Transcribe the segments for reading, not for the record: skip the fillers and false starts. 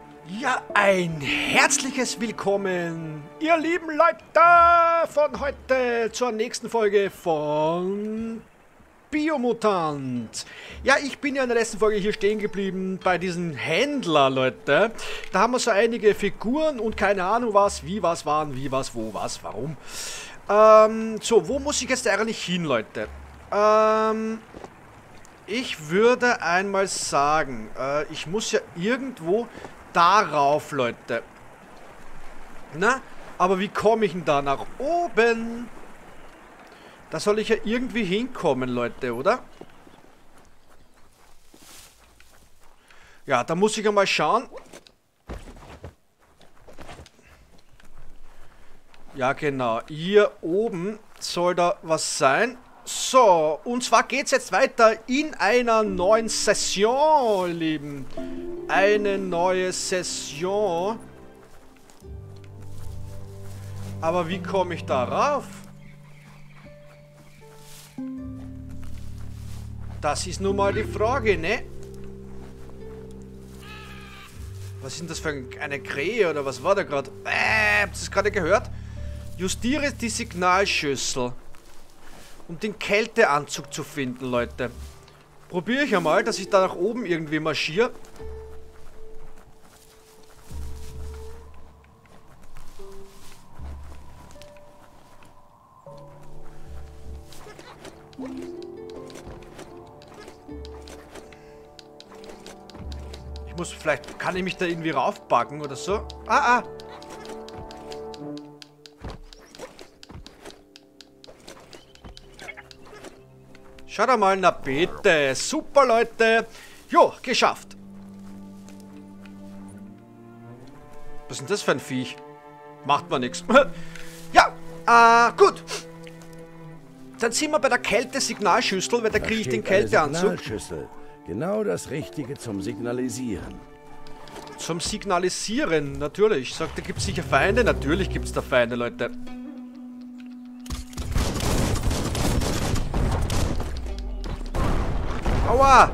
Ja, ein herzliches Willkommen, ihr lieben Leute von heute zur nächsten Folge von Biomutant. Ja, ich bin ja in der letzten Folge hier stehen geblieben bei diesem Händler, Leute. Da haben wir so einige Figuren und keine Ahnung was, wie was waren, wie was, wo was, warum. So, wo muss ich jetzt eigentlich hin, Leute? Ich würde einmal sagen, ich muss ja irgendwo darauf, Leute. Na, aber wie komme ich denn da nach oben? Da soll ich ja irgendwie hinkommen, Leute, oder? Ja, da muss ich ja mal schauen. Ja, genau. Hier oben soll da was sein. So, und zwar geht es jetzt weiter in einer neuen Session, Lieben. Eine neue Session. Aber wie komme ich darauf? Das ist nun mal die Frage, ne? Was ist denn das für eine Krähe oder was war da gerade? Habt ihr das gerade gehört? Justiere die Signalschüssel. Um den Kälteanzug zu finden, Leute. Probiere ich einmal, dass ich da nach oben irgendwie marschiere. Ich muss, vielleicht kann ich mich da irgendwie raufpacken oder so. Ah. Schaut einmal, na bitte. Super, Leute. Jo, geschafft. Was ist denn das für ein Viech? Macht man nichts. Ja, gut. Dann sind wir bei der Kälte-Signalschüssel, weil da kriege ich den Kälteanzug. Genau das Richtige zum Signalisieren. Zum Signalisieren, natürlich. Sagt, da gibt es sicher Feinde. Natürlich gibt es da Feinde, Leute. Aua!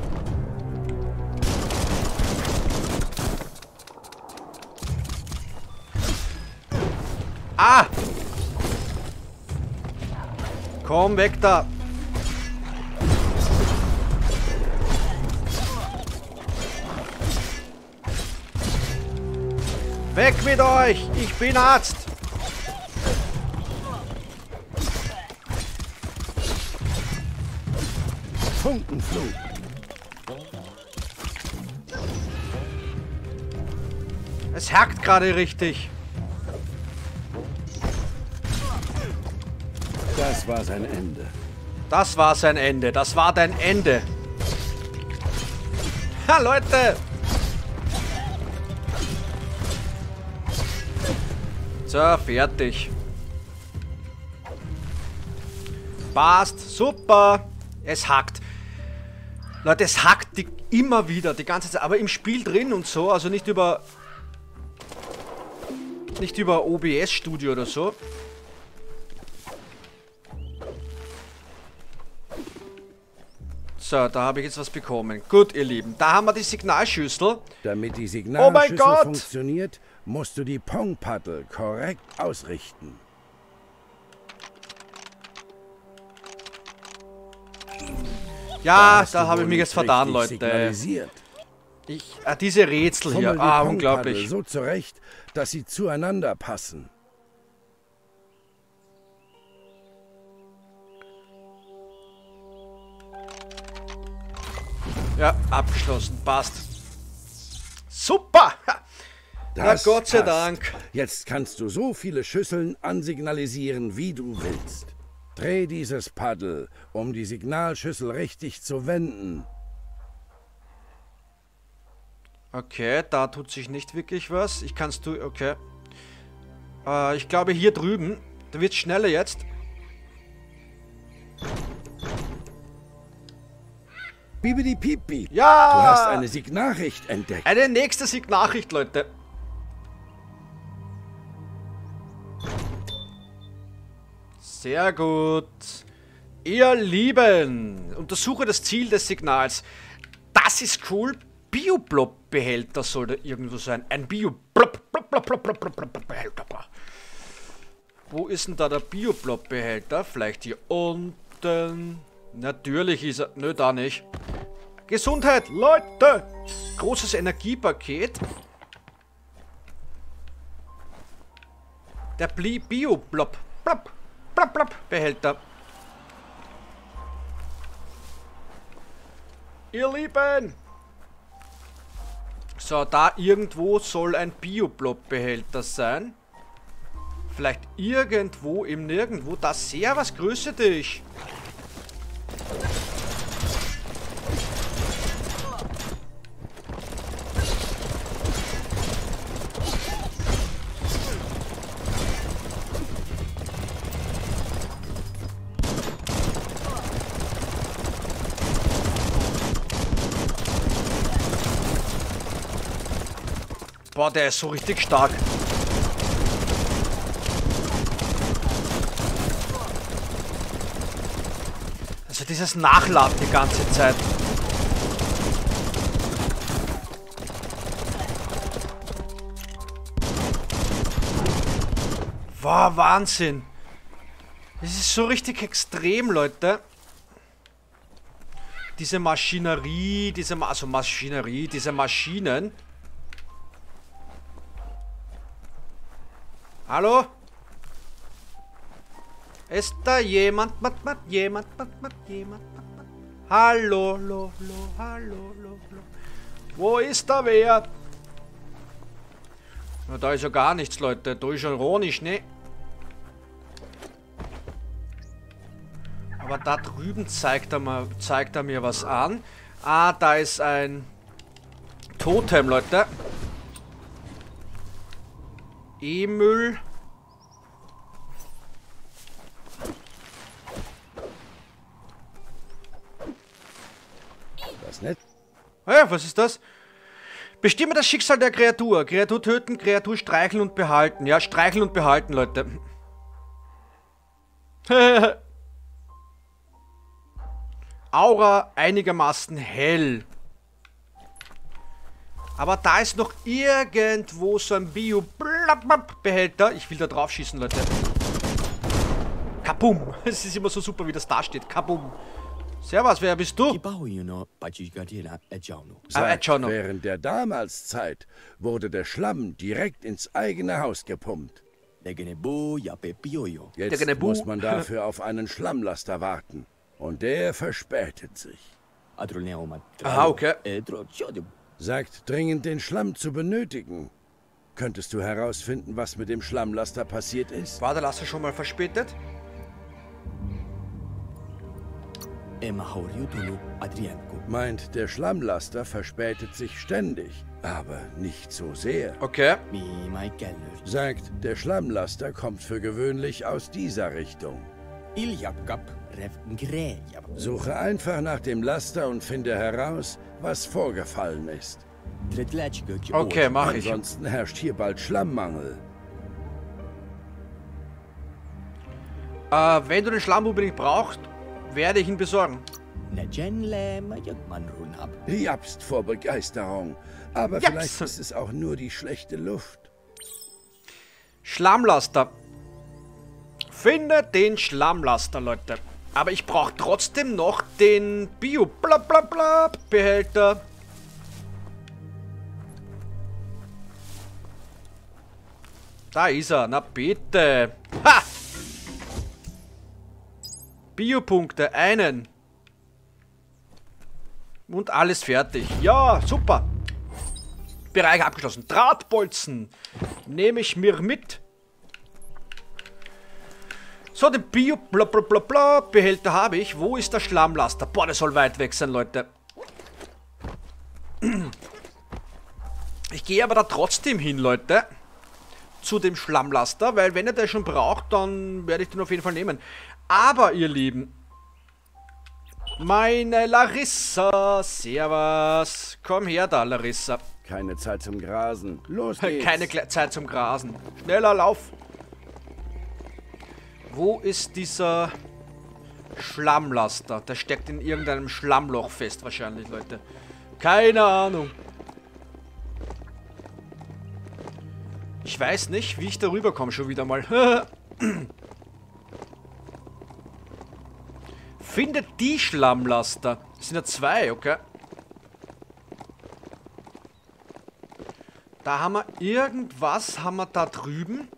Ah! Komm weg da! Weg mit euch! Ich bin Arzt! Funkenflug! Es hackt gerade richtig. Das war sein Ende. Das war sein Ende. Das war dein Ende. Ha, Leute! So, fertig. Passt. Super. Es hackt. Leute, es hackt immer wieder, die ganze Zeit. Aber im Spiel drin und so. Also nicht über OBS Studio oder so. So, da habe ich jetzt was bekommen. Gut, ihr Lieben. Da haben wir die Signalschüssel. Damit die Signalschüssel Gott! funktioniert, musst du die Pong-Paddel korrekt ausrichten. Ja, da habe ich mich jetzt vertan, Leute. Diese Rätsel hier. Die unglaublich. so zurecht, dass sie zueinander passen. Ja, abgeschlossen. Passt. Super! Na, Gott sei Dank. Jetzt kannst du so viele Schüsseln ansignalisieren, wie du willst. Dreh dieses Paddel, um die Signalschüssel richtig zu wenden. Okay, da tut sich nicht wirklich was. Ich kann's tun. Okay. Ich glaube hier drüben. Da wird's schneller jetzt. Bibidi Pipi. Ja! Du hast eine Signalnachricht entdeckt. Eine nächste Signalnachricht, Leute. Sehr gut. Ihr Lieben, untersuche das Ziel des Signals. Das ist cool. Bio-Blob-Behälter soll da irgendwo sein. Ein Bio-Blob-Behälter. Wo ist denn da der Bio-Blob-Behälter? Vielleicht hier unten. Natürlich ist er... Nö, da nicht. Gesundheit, Leute! Großes Energiepaket. Der Bio-Blob-Behälter. Ihr Lieben! So, da irgendwo soll ein Bio-Blob-Behälter sein. Vielleicht irgendwo im Nirgendwo. Da Servus, grüße dich. Boah, der ist so richtig stark. Also dieses Nachladen die ganze Zeit. Wow, Wahnsinn. Das ist so richtig extrem, Leute. Diese Maschinerie, diese Maschinen. Hallo? Ist da jemand? Jemand? Hallo, hallo. Wo ist da wer? Na, da ist ja gar nichts, Leute. Da ist ja ironisch, ne? Aber da drüben zeigt er mir was an. Ah, da ist ein Totem, Leute. E-Müll. Das nett. Ja, was ist das? Bestimme das Schicksal der Kreatur. Kreatur töten, Kreatur streicheln und behalten. Ja, streicheln und behalten, Leute. Aura einigermaßen hell. Aber da ist noch irgendwo so ein Bio-Behälter. Ich will da drauf schießen, Leute. Kabum. Es ist immer so super, wie das da steht. Kabum. Servus, wer bist du? Sagt, während der Damals-Zeit wurde der Schlamm direkt ins eigene Haus gepumpt. Jetzt muss man dafür auf einen Schlammlaster warten. Und der verspätet sich. Aha, okay. Sagt dringend, den Schlamm zu benötigen. Könntest du herausfinden, was mit dem Schlammlaster passiert ist? War der Laster schon mal verspätet? Meint, der Schlammlaster verspätet sich ständig, aber nicht so sehr. Okay. Sagt, der Schlammlaster kommt für gewöhnlich aus dieser Richtung. Suche einfach nach dem Laster und finde heraus, was vorgefallen ist. Okay, mach ich. Ansonsten herrscht hier bald Schlammmangel. Wenn du den Schlamm unbedingt brauchst, werde ich ihn besorgen. Japst vor Begeisterung. Aber Japs. Vielleicht ist es auch nur die schlechte Luft. Schlammlaster. Finde den Schlammlaster, Leute. Aber ich brauche trotzdem noch den Bio-Behälter. Da ist er. Na bitte. Ha! Biopunkte, einen. Und alles fertig. Ja, super. Bereich abgeschlossen. Drahtbolzen nehme ich mir mit. So, den Bio-Behälter habe ich. Wo ist der Schlammlaster? Boah, der soll weit weg sein, Leute. Ich gehe aber da trotzdem hin, Leute. Zu dem Schlammlaster, weil wenn er den schon braucht, dann werde ich den auf jeden Fall nehmen. Aber, ihr Lieben, meine Larissa, servus. Komm her da, Larissa. Keine Zeit zum Grasen. Los geht's. Keine Zeit zum Grasen. Schneller, lauf. Wo ist dieser Schlammlaster? Der steckt in irgendeinem Schlammloch fest, wahrscheinlich, Leute. Keine Ahnung. Ich weiß nicht, wie ich da rüberkomme schon wieder mal. Findet die Schlammlaster. Das sind ja 2, okay? Da haben wir irgendwas, haben wir da drüben.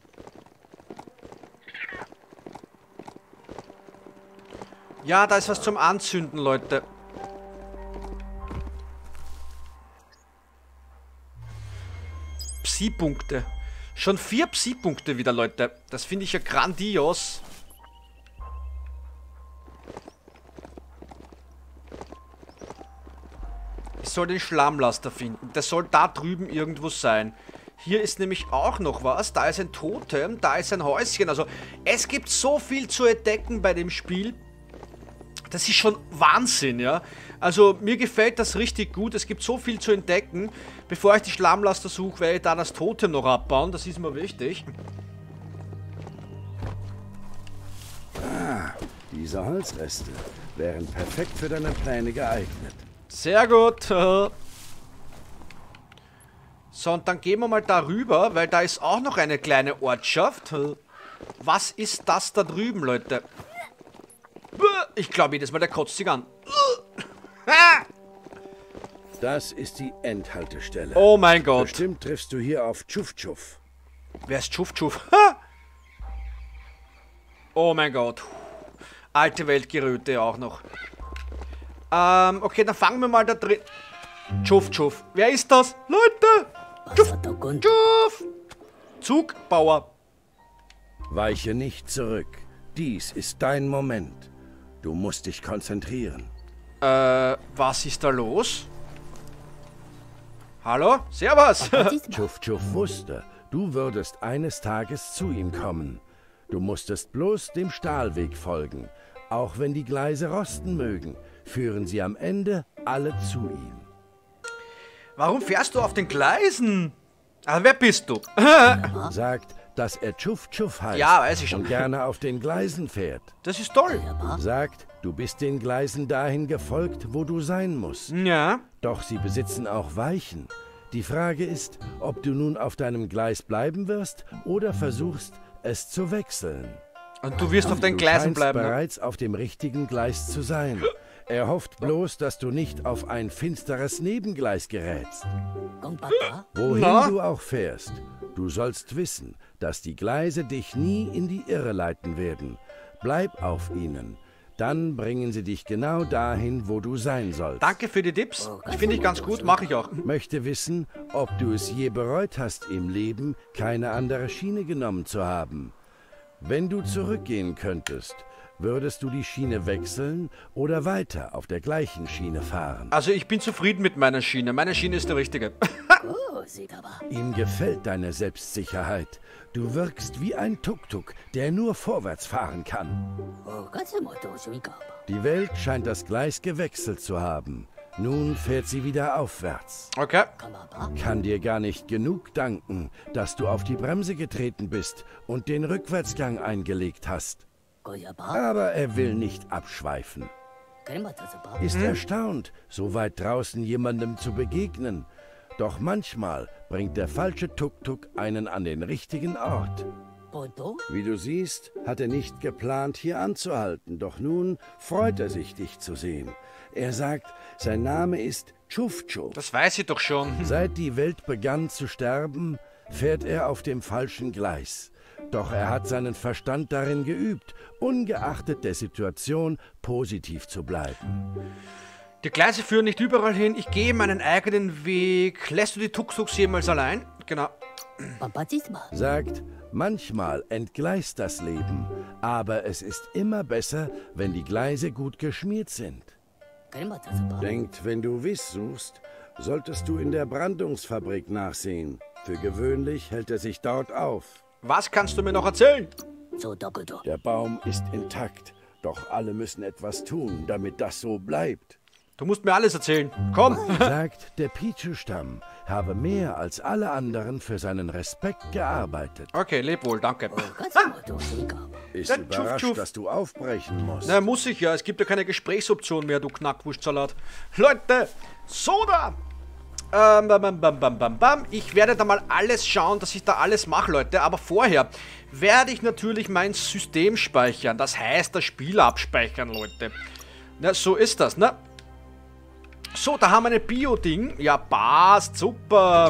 Ja, da ist was zum Anzünden, Leute. Psi-Punkte. Schon 4 Psi-Punkte wieder, Leute. Das finde ich ja grandios. Ich soll den Schlammlaster finden. Der soll da drüben irgendwo sein. Hier ist nämlich auch noch was. Da ist ein Totem, da ist ein Häuschen. Also es gibt so viel zu entdecken bei dem Spiel. Das ist schon Wahnsinn, ja. Also mir gefällt das richtig gut. Es gibt so viel zu entdecken. Bevor ich die Schlammlaster suche, werde ich da das Totem noch abbauen. Das ist mir wichtig. Ah, diese Holzreste wären perfekt für deine Pläne geeignet. Sehr gut. So, und dann gehen wir mal darüber, weil da ist auch noch eine kleine Ortschaft. Was ist das da drüben, Leute? Ich glaube jedes Mal, der kotzt sich an. Das ist die Endhaltestelle. Oh mein Gott. Bestimmt triffst du hier auf Tschuf-Tschuf. Wer ist Tschuf-Tschuf? Oh mein Gott. Alte Weltgeröte auch noch. Okay, dann fangen wir mal da drin. Tschuf-Tschuf. Wer ist das? Leute! Tschuf-Tschuf! Zugbauer. Weiche nicht zurück. Dies ist dein Moment. Du musst dich konzentrieren. Was ist da los? Hallo? Servus! Tschuf-Tschuf wusste, du würdest eines Tages zu ihm kommen. Du musstest bloß dem Stahlweg folgen. Auch wenn die Gleise rosten mögen, führen sie am Ende alle zu ihm. Warum fährst du auf den Gleisen? Ah, wer bist du? Sagt, dass er Tschuf-Tschuf heißt. Ja, weiß ich schon. Und gerne auf den Gleisen fährt. Das ist toll. Sagt, du bist den Gleisen dahin gefolgt, wo du sein musst. Ja. Doch sie besitzen auch Weichen. Die Frage ist, ob du nun auf deinem Gleis bleiben wirst oder versuchst, es zu wechseln. Und du wirst auf den Gleisen bleiben. Du scheinst bereits auf dem richtigen Gleis zu sein. Er hofft bloß, dass du nicht auf ein finsteres Nebengleis gerätst. Wohin du auch fährst, du sollst wissen, dass die Gleise dich nie in die Irre leiten werden. Bleib auf ihnen. Dann bringen sie dich genau dahin, wo du sein sollst. Danke für die Tipps. Ich finde ich ganz gut, mache ich auch. Möchte wissen, ob du es je bereut hast im Leben, keine andere Schiene genommen zu haben. Wenn du zurückgehen könntest, würdest du die Schiene wechseln oder weiter auf der gleichen Schiene fahren? Also ich bin zufrieden mit meiner Schiene. Meine Schiene ist der richtige. Ihm gefällt deine Selbstsicherheit. Du wirkst wie ein Tuk-Tuk, der nur vorwärts fahren kann. Die Welt scheint das Gleis gewechselt zu haben. Nun fährt sie wieder aufwärts. Okay. Kann dir gar nicht genug danken, dass du auf die Bremse getreten bist und den Rückwärtsgang eingelegt hast. Aber er will nicht abschweifen. Ist erstaunt, so weit draußen jemandem zu begegnen. Doch manchmal bringt der falsche Tuk-Tuk einen an den richtigen Ort. Wie du siehst, hat er nicht geplant, hier anzuhalten, doch nun freut er sich, dich zu sehen. Er sagt, sein Name ist Tschuf-Tschuf. Das weiß ich doch schon. Seit die Welt begann zu sterben, fährt er auf dem falschen Gleis. Doch er hat seinen Verstand darin geübt, ungeachtet der Situation positiv zu bleiben. Die Gleise führen nicht überall hin. Ich gehe meinen eigenen Weg. Lässt du die Tuk-Tuks jemals allein? Genau. Sagt, manchmal entgleist das Leben, aber es ist immer besser, wenn die Gleise gut geschmiert sind. Denkt, wenn du Wiss suchst, solltest du in der Brandungsfabrik nachsehen. Für gewöhnlich hält er sich dort auf. Was kannst du mir noch erzählen? Der Baum ist intakt, doch alle müssen etwas tun, damit das so bleibt. Du musst mir alles erzählen. Komm. Sagt, der Pichu-Stamm habe mehr als alle anderen für seinen Respekt gearbeitet. Okay, leb wohl, danke. Ist überrascht, dass du aufbrechen musst. Na, muss ich ja. Es gibt ja keine Gesprächsoption mehr, du Knackwurstsalat. Leute, Soda! Ich werde da mal alles schauen, dass ich da alles mache, Leute. Aber vorher werde ich natürlich mein System speichern. Das heißt, das Spiel abspeichern, Leute. Na, so ist das, ne? So, da haben wir ein Bio-Ding. Ja, passt, super.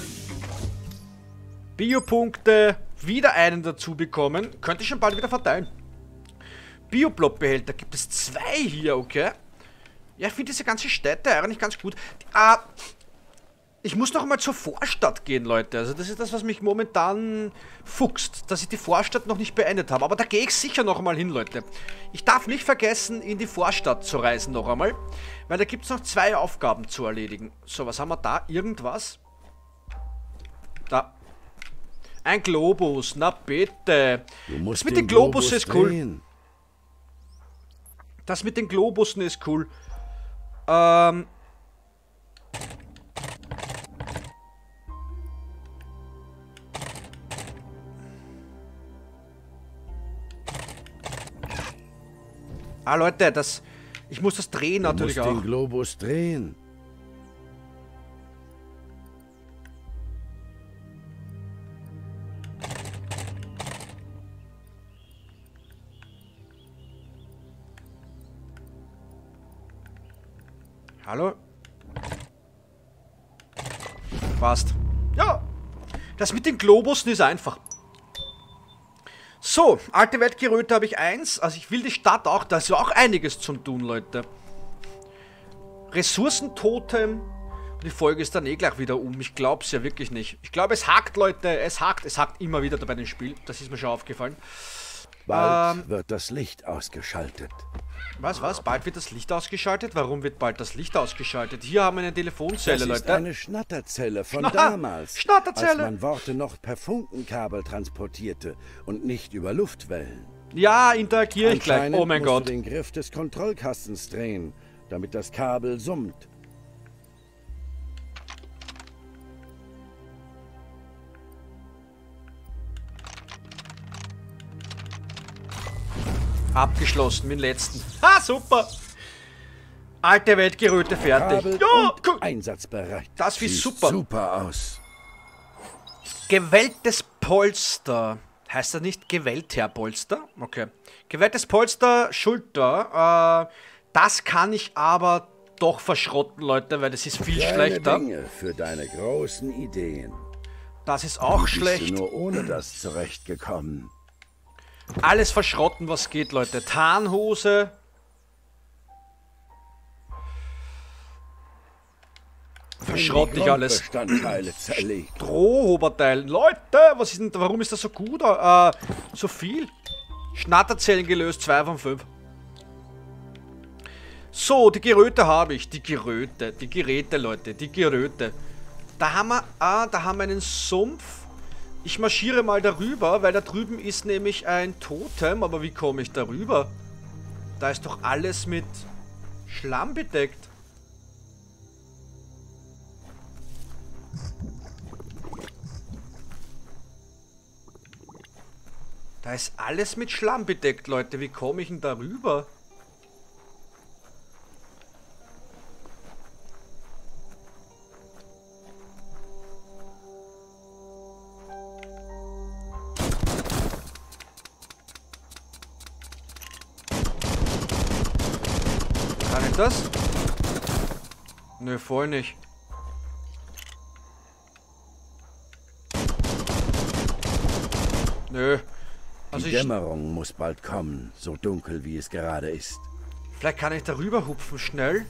Bio-Punkte. Wieder einen dazu bekommen. Könnte ich schon bald wieder verteilen. Bio-Block-Behälter. Gibt es 2 hier, okay? Ja, ich finde diese ganze Städte eigentlich ganz gut. Ich muss noch mal zur Vorstadt gehen, Leute. Also das ist das, was mich momentan fuchst, dass ich die Vorstadt noch nicht beendet habe. Aber da gehe ich sicher noch einmal hin, Leute. Ich darf nicht vergessen, in die Vorstadt zu reisen noch einmal, weil da gibt es noch 2 Aufgaben zu erledigen. So, was haben wir da? Irgendwas? Da. Ein Globus, na bitte. Das mit den Globussen ist cool. Das mit den Globussen ist cool. Leute, ich muss das drehen natürlich auch. Du musst den Globus drehen. Hallo? Passt. Ja, das mit den Globussen ist einfach. So, alte Weltgeröte habe ich 1. Also ich will die Stadt auch, da ist ja auch einiges zum tun, Leute. Ressourcentotem. Die Folge ist dann eh gleich wieder um. Ich glaube es ja wirklich nicht. Ich glaube, es hakt, Leute. Es hakt immer wieder bei dem Spiel. Das ist mir schon aufgefallen. Bald wird das Licht ausgeschaltet. Was? Bald wird das Licht ausgeschaltet? Warum wird bald das Licht ausgeschaltet? Hier haben wir eine Telefonzelle, Leute. Das ist eine Schnatterzelle von damals. Schnatterzelle! Als man Worte noch per Funkenkabel transportierte und nicht über Luftwellen. Ja, interagiere ich gleich. Oh mein Gott. Du den Griff des Kontrollkastens drehen, damit das Kabel summt. Abgeschlossen, mit dem letzten. Ha, super! Alte Weltgeröte fertig. Ja, einsatzbereit. Das sieht super. Super aus. Gewelltes Polster. Heißt das nicht gewellter Polster? Okay. Gewelltes Polster, Schulter. Das kann ich aber doch verschrotten, Leute, weil das ist viel schlechter. Dinge für deine großen Ideen. Das ist auch schlecht. Bist du nur ohne das zurechtgekommen? Alles verschrotten, was geht, Leute. Tarnhose. Verschrotte ich alles. Strohoberteil. Leute, was ist denn, warum ist das so gut? So viel. Schnatterzellen gelöst, 2 von 5. So, die Geröte habe ich. Die Geräte, Leute. Die Geröte. Da haben wir einen Sumpf. Ich marschiere mal darüber, weil da drüben ist nämlich ein Totem. Aber wie komme ich darüber? Da ist doch alles mit Schlamm bedeckt. Da ist alles mit Schlamm bedeckt, Leute. Wie komme ich denn darüber? Kann ich das? Nö, voll nicht. Nö. Also die Dämmerung muss bald kommen, so dunkel wie es gerade ist. Vielleicht kann ich darüber hupfen, schnell.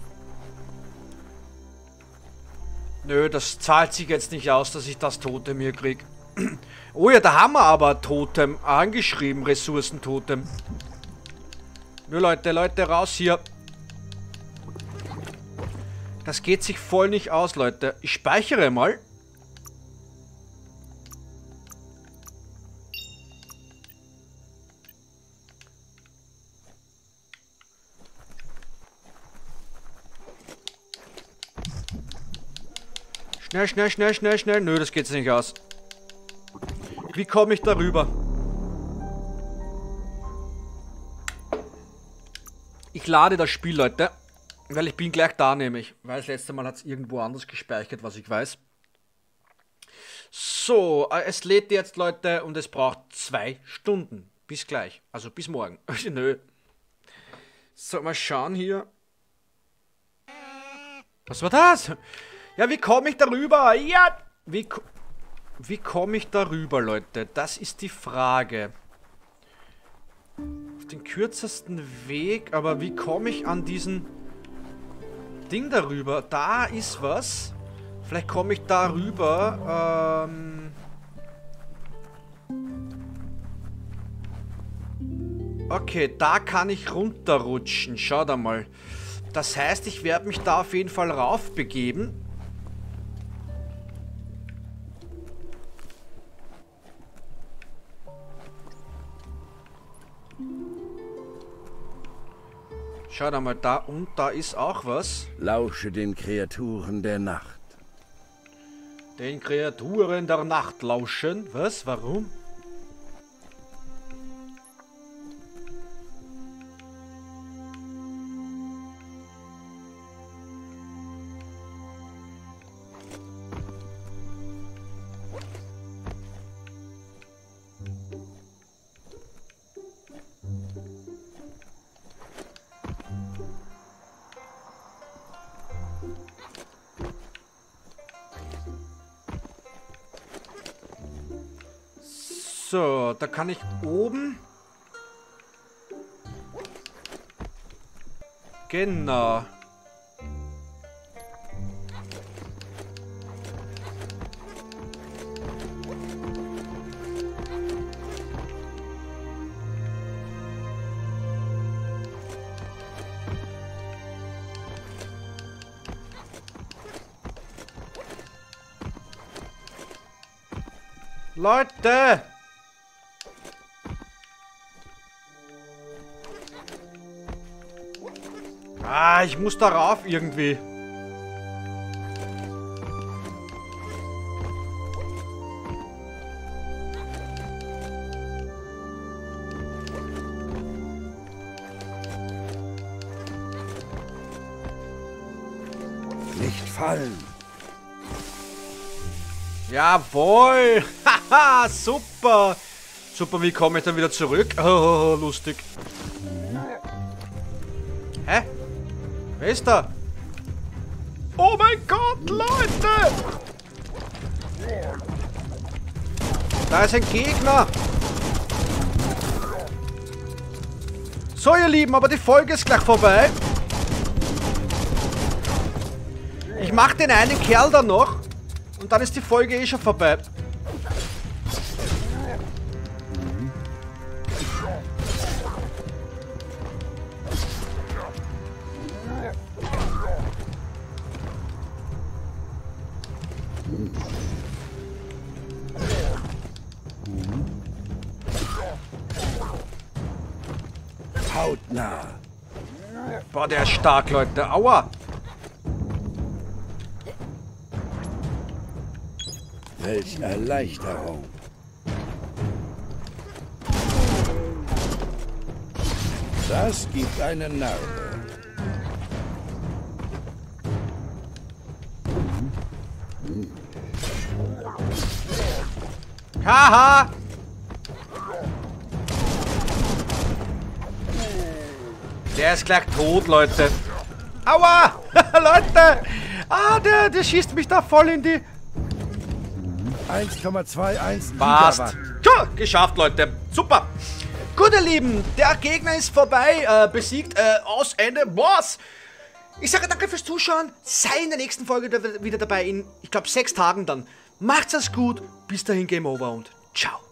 Nö, das zahlt sich jetzt nicht aus, dass ich das Totem hier krieg. Oh ja, da haben wir aber Totem angeschrieben, Ressourcentotem. Nö, Leute, raus hier. Das geht sich voll nicht aus, Leute. Ich speichere mal. Schnell. Nö, das geht sich nicht aus. Wie komme ich darüber? Ich lade das Spiel, Leute, weil ich bin gleich da nämlich. Weil das letzte Mal hat es irgendwo anders gespeichert, was ich weiß. So, es lädt jetzt, Leute, und es braucht 2 Stunden. Bis gleich. Also bis morgen. Nö. So, mal schauen hier. Was war das? Ja, wie komme ich darüber? Ja, wie komme ich darüber, Leute? Das ist die Frage. Auf den kürzesten Weg, aber wie komme ich an diesen Ding darüber? Da ist was. Vielleicht komme ich darüber. Okay, da kann ich runterrutschen. Schau da mal. Das heißt, ich werde mich da auf jeden Fall rauf begeben. Schau da mal, da und da ist auch was. Lausche den Kreaturen der Nacht. Den Kreaturen der Nacht lauschen? Was? Warum? So, da kann ich oben... Genau. Leute! Ah, ich muss darauf irgendwie. Nicht fallen. Jawohl! Haha, super! Super, wie komme ich dann wieder zurück? Oh, lustig. Hä? Wer ist da? Oh mein Gott, Leute! Da ist ein Gegner! So, ihr Lieben, aber die Folge ist gleich vorbei. Ich mache den einen Kerl da noch und dann ist die Folge eh schon vorbei. Hautnah. Boah, der ist stark, Leute. Aua! Welch Erleichterung. Das gibt eine Narbe. Haha! Der ist gleich tot, Leute. Aua! Leute! Ah, der schießt mich da voll in die... 1,21 Passt. Tja, geschafft, Leute. Super. Gut, ihr Lieben, der Gegner ist vorbei. Besiegt. Aus, Ende. Was? Ich sage danke fürs Zuschauen. Sei in der nächsten Folge wieder dabei in, ich glaube, 6 Tagen dann. Macht's es gut. Bis dahin, Game Over und ciao.